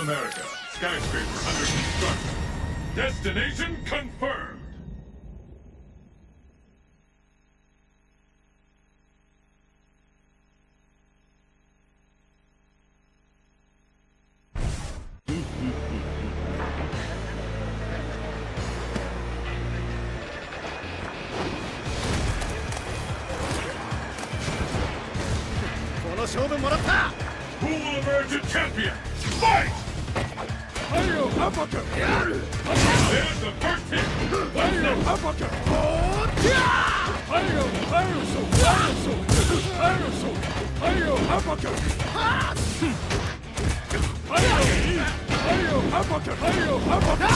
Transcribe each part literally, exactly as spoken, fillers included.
America. Skyscraper under construction. Destination confirmed. Who will emerge a champion? Fight! Hayo uppercut! There's the first hit! Hayo uppercut! Hayo, Hayo so, Hayo so, Hayo so, Hayo uppercut! Hayo, Hayo uppercut! Hayo uppercut!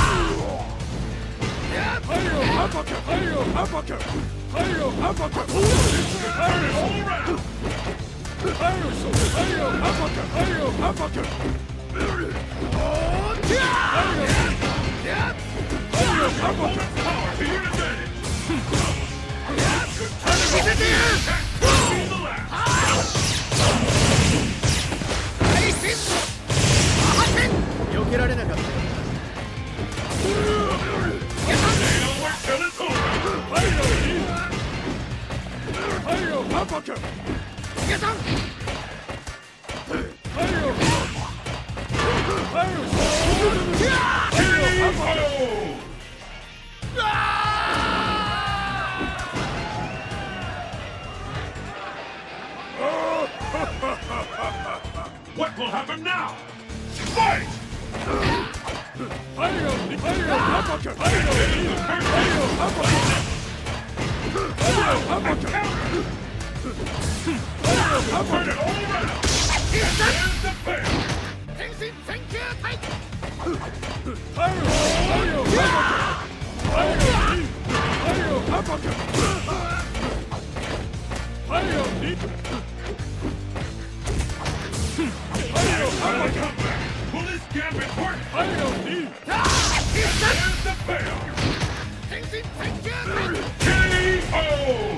Hayo uppercut! Hayo uppercut! Hayo uppercut! Hayo all round! Hayo so, Hayo uppercut! Hayo uppercut! Hayo, Hayo uppercut! Power to your advantage! What will happen now? Fight! Hayo, Hayo uppercut! Hayo, Hayo uppercut! Hayo uppercut! Hayo uppercut all around! And there's the fair! Hayo, Hayo uppercut! Hayo, Hayo uppercut! Hayo, uppercut! Will this gambit work? Hayo, knee! And there's the fail! K O!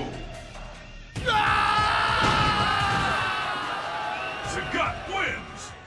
Sagat wins!